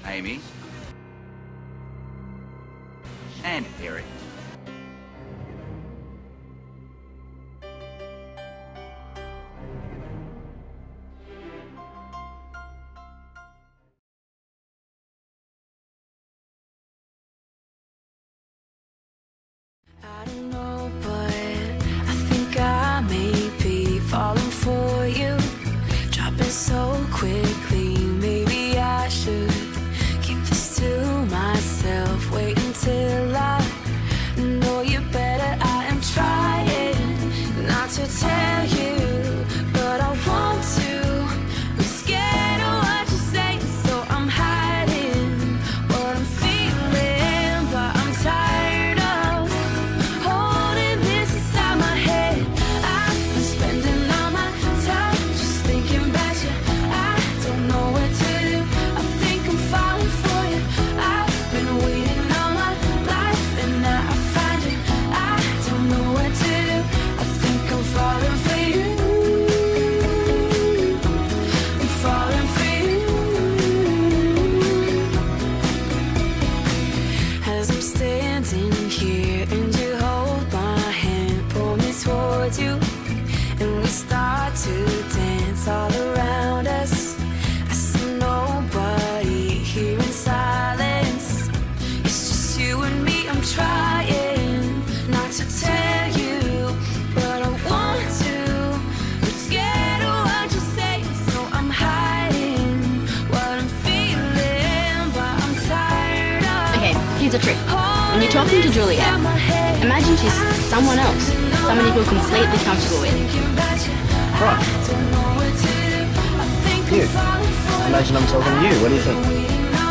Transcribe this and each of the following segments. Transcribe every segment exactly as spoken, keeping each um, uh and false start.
Amy, and Eric. I don't know, but I think I may be falling for you, dropping so quickly. Maybe I should keep this to myself, wait until I know you better. I am trying not to tell you, but I want to. I'm scared of what you say, so I'm hiding what I'm feeling, but I'm tired of holding this inside my head. I've been spending all my time just thinking about you. I don't know what to do. I think I'm falling for you. I've been waiting all my life and now I find you. I don't know what to do. I think I'm falling for you. I'm falling for you. As I'm standing here and you hold my hand, pull me towards you, and we start to dance all around us. I see nobody here in silence. It's just you and me. I'm trying not to tell you, but I want to. I'm scared of what you say, so I'm hiding what I'm feeling, but I'm tired of. Okay, here's a trick. When you're talking to Juliet, imagine she's someone else, someone you feel completely comfortable with. Right. You. Imagine I'm talking to you. What do you think?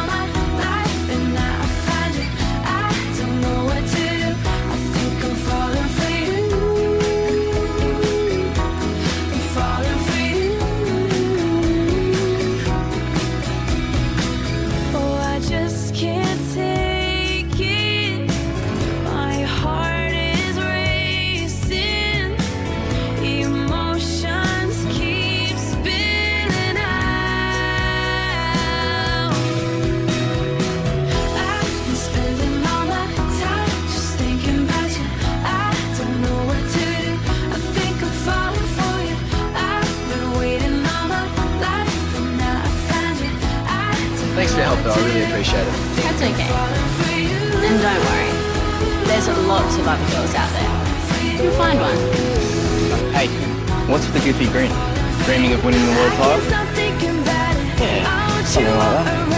Thanks for your help, though. I really appreciate it. That's okay. And don't worry, there's lots of other girls out there. You'll find one. Hey, what's with the goofy grin? Dreaming of winning the world title? Yeah, something like that.